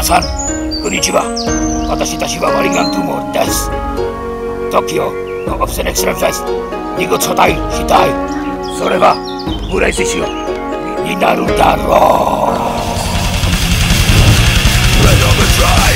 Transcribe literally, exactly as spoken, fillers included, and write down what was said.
さん、こんにちは。私たちはマリグナントゥモールです。東京のオブセネエクセレンスにご初代したい。それはプレイステーションになるだろう。